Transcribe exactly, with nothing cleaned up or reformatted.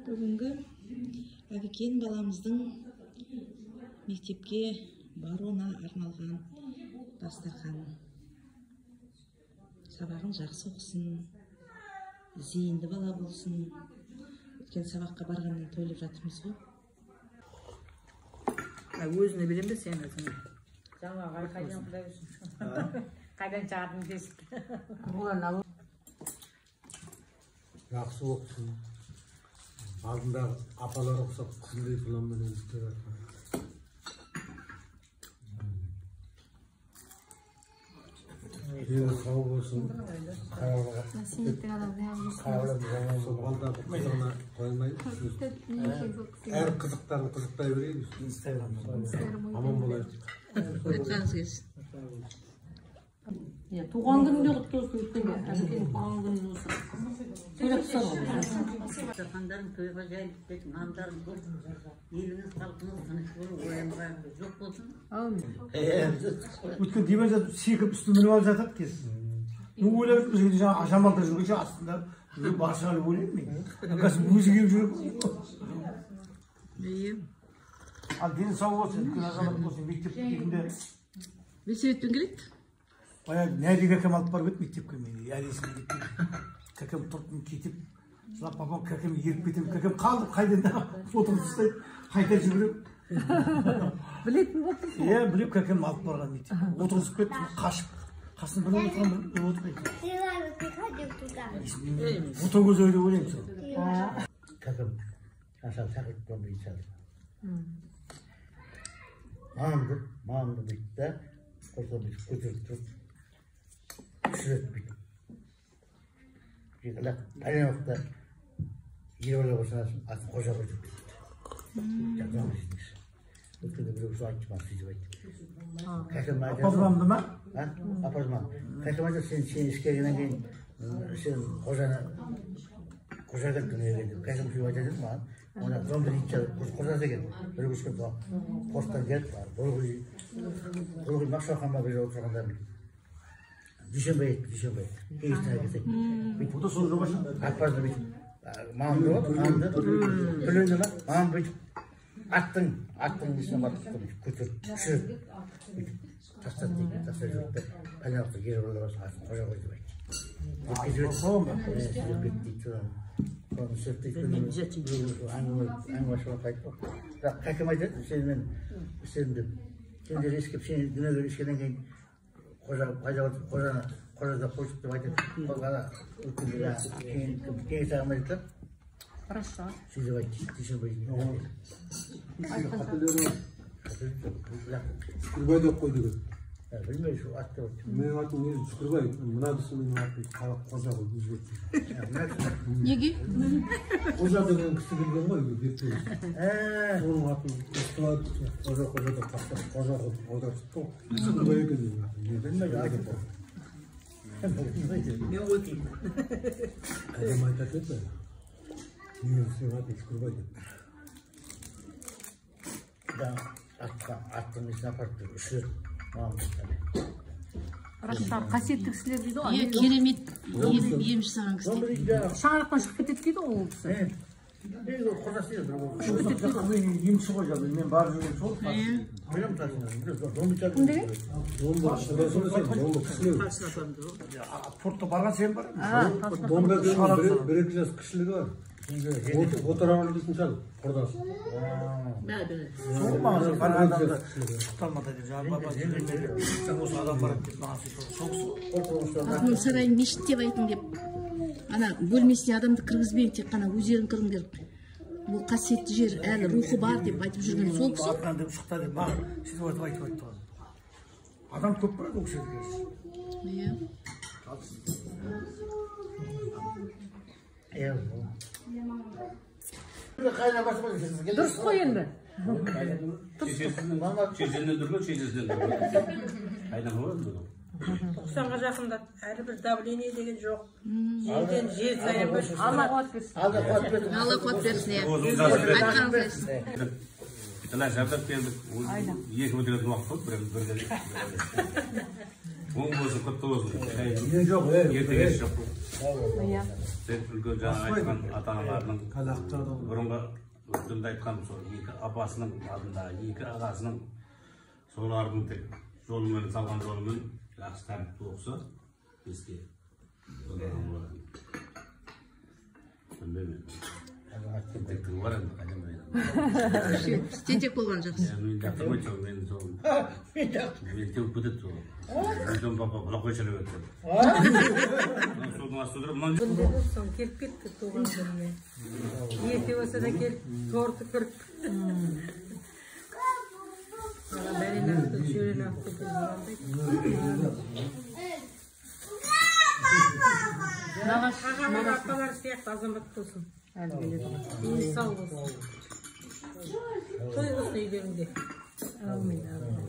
Бүгінгі Әбікен баламыздың мектепке баруына арналған дастархан. Сабағын жақсы оқысын, зейінді бала болсын. Өткен сабаққа барғаннан тойлап жатырмыз ғой. Өзіне білем бе сен өзіңе? Жаңағы қайдан құдай өсін. Қайдан жағдың десіп. Олан алу. Жақсы оқысын. Алдында апалар оқысап, қызындай құламмен өздіктер атқан. Ел қау болсын, қайауға. Қайауға болсын, балдағы қызығына қоймайды. Әр қызықтарын қызықтай берейміз. Аман болайық. Айтқаныз келсін. Туған күнінде құтты olsun өткенде. Әбікен туған күнін осы. Сөйлеп тұсар. Жақандарың тойға жайылып кетің, нандарың көп. Еліңіз халқыңыз тыныш болып, оянған жоқ болсын. Өткен демей жатып, секіп үстімін алып жатады кесін. Ну ойлап жүргенде жаңа жамалда жүргенше астында барша алып ойлаймын мен. Қазір өзі келіп жүріп. Ал дені сау болсын, үлкен азамат болсын, мектеп кеткенде. Не себеппен келеді? Баяғы нәдегі кәкем алып барып еді мектепке мені, әлесіне кеткен. Кәкем тұртын кетіп, жылап папам кәкем еріп кетіп, кәкем қалдып қайдан да отырып тастайды, қайта жүгіріп. Білетін болсын. Иә, біліп кәкем алып барған мектепке. Отырғызып кетті, қашып. Қасын біліп отырған бір отырмайды. Ота көз ойлы ойлаймын сол. Кәкем, ашал шақырып тұрған бейт шалды. Маңды, маңды бейт да, қорсан бейт көтеріп тұрып. Шүрет бейт. Жекілік, әлен уақытта ер бала болсанасын, атын қожа қойдып бейт. Жақсан бейт. Өткенде біреу су айтты ма, сөйтіп айтты. Апазмамды ма? Апазмам. Кәкем айтты, сен ішкергенен кейін, сен қожаны, қожа кеттің егенде. Кәкем сөйтіп айтады маған. Ona zombi içer, kurtarsa gel. Böyle bir şey var. Postan gel, bulguyu, bulguyu maksakamda böyle oturanda mı? Düşünmeyi, düşünmeyi. Keyiften gitsek. Bu da soru başa. Akbarda bir, mağamda var, mağamda. Bölündü lan, mağam bir, attın, attın içine batıktım, kütür, şır. Tastat değil, tastat yok da, bana yaptı, geri olarak atın, koya koydu bek. Sizin bitti, şuran. Sırtı günümüz, en başına kayıtlı. Kâkım aydı, senin, senin, şimdi riskip, senin güne göre işkeden gen, koca, koca, koca, koca da koşup da aydı, kolgana, ülkünde ya, keyin sağım aydı. Хорошо. Sizi var, dişin baydı. Şükürbay da koydu. Bilmiyorum şu attı var. Benim atım neydi? Şükürbay, buna dışında benim atım koca koydu, üzgetti. Неге? Koca da benim kısa bilgilerim var gibi bir türlü. Eee. Onun atım, koca koca koca da patladı, koca koydu, koca tuttu. Şükürbay geldi. Bilmiyorum, aydı bu. Ne okuyayım? Kâkım aydı etme. Niye senin atım şükürbay geldi? Ben attım içine parktı, üşür. Расшар, қасиетті кісілер дейді ғой. Е, керемет емші саған кісілер. Шаңырақтан шығып кетеді дейді ғой ол кісі. Емші ғой жалды, мен барып жүрген сол. Портта барған сен бар? Домбер деген бір-екі жас кішілігі бар. Отырамын дейтін шал, құрдасы. Сол мағазы бар адамды құтталмады деп, жаңағы баба жүргенде сен осы адам барады деп маған сөйтіп Алтын сарай мешіт деп айтың деп, ана бөлмесіне адамды кіргізбейін, тек қана өздерің кіріңдер. Бұл қасиетті жер, әлі рухы бар деп айтып жүрген сол кісі. Артынан деп шықта деп, маған сөйтіп айтып айтып айтып тұрған. Адам көп барады ол кісі. Iya. Дұрыс қой енді. Шешесінен дүрген, шешесінен дүрген. Қайдан болады бұл? тоқсанға жақында әлі бір давление деген жоқ. Жерден жер сайрап өшіп. Алла қуат берсін. Алла қуат берсін. Алла қуат берсін. Айтқаныңыз келсін. Мына жабдап келдік. Екі өтіретін уақыт болды, бір бірге. Оң болсын, құтты болсын. үйде жоқ, е. Ертеңес жоқ. Иә. Сен үлкен жаңа айтқан ата-аналарының бұрынғы өткенде айтқан сол екі апасының алдында, екі ағасының солардың тек жолымен салған жолымен жақсы тәртіпті оқыса, еске. Білмеймін. Тентектігі бар енді, қайдан байда. Тентек болған жақсы. Мен жақтырмай жоқ, мен сол... Мен теуіп кетеді сол. Өзім папа бұлақ қойшалап өтті. Солдың асты отырып, мұнан... Бұндеді соң келіп кетті туған күніне. Ерте болса да келіп, торты кіріп. Бәрен ақты, шөрен ақты Ағамын апалар сияқты азамат болсын. Дені сау болсын. Той болсын үйлерінде. Әумин, әумин.